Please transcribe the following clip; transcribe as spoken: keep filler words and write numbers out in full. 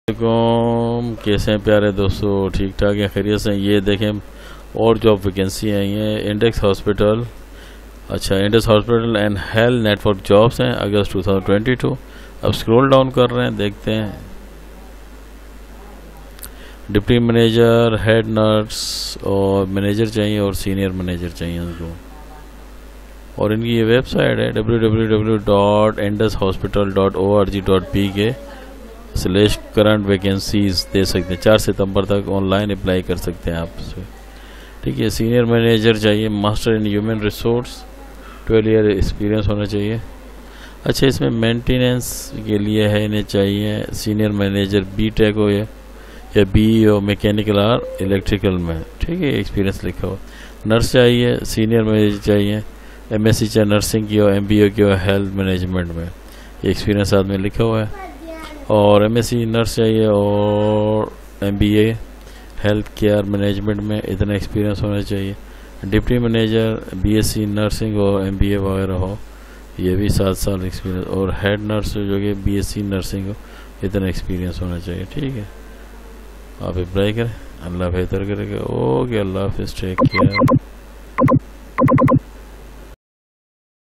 वालेकुम, कैसे हैं प्यारे दोस्तों? ठीक ठाक है, खैरियत से? ये देखें और जॉब वैकेंसी आई है इंडेक्स हॉस्पिटल। अच्छा, Index hospital and health network jobs हैं August two thousand twenty two. अब स्क्रॉल डाउन कर रहे हैं, देखते हैं। डिप्टी मैनेजर, हेड नर्स और मैनेजर चाहिए और सीनियर मैनेजर चाहिए उनको। और इनकी ये वेबसाइट है W W W dot Index hospital dot O R G dot P K slash current vacancies दे सकते हैं। चार सितंबर तक ऑनलाइन अप्लाई कर सकते हैं आप उसमें, ठीक है। सीनियर मैनेजर चाहिए, master in human resource, twelve year experience होना चाहिए। अच्छा, इसमें मेंटेनेंस के लिए है, इन्हें चाहिए सीनियर मैनेजर बी टेक हो या, या बी हो मैकेनिकल और इलेक्ट्रिकल में, ठीक है, एक्सपीरियंस लिखा हो। नर्स चाहिए, सीनियर मैनेजर चाहिए, एम एस सी चाहे नर्सिंग की हो, एम बी ओ की हो हेल्थ मैनेजमेंट में, एक्सपीरियंस साथ में लिखा हुआ है। और एमएससी नर्स चाहिए और एमबीए हेल्थ केयर मैनेजमेंट में इतना एक्सपीरियंस होना चाहिए। डिप्टी मैनेजर बीएससी नर्सिंग और एमबीए वगैरह हो, ये भी सात साल एक्सपीरियंस। और हेड नर्स जो कि बीएससी नर्सिंग हो, इतना एक्सपीरियंस होना चाहिए, ठीक है। आप अप्लाई करें, अल्लाह बेहतर करेगा। ओके, अल्लाह हाफिज़, टेक केयर।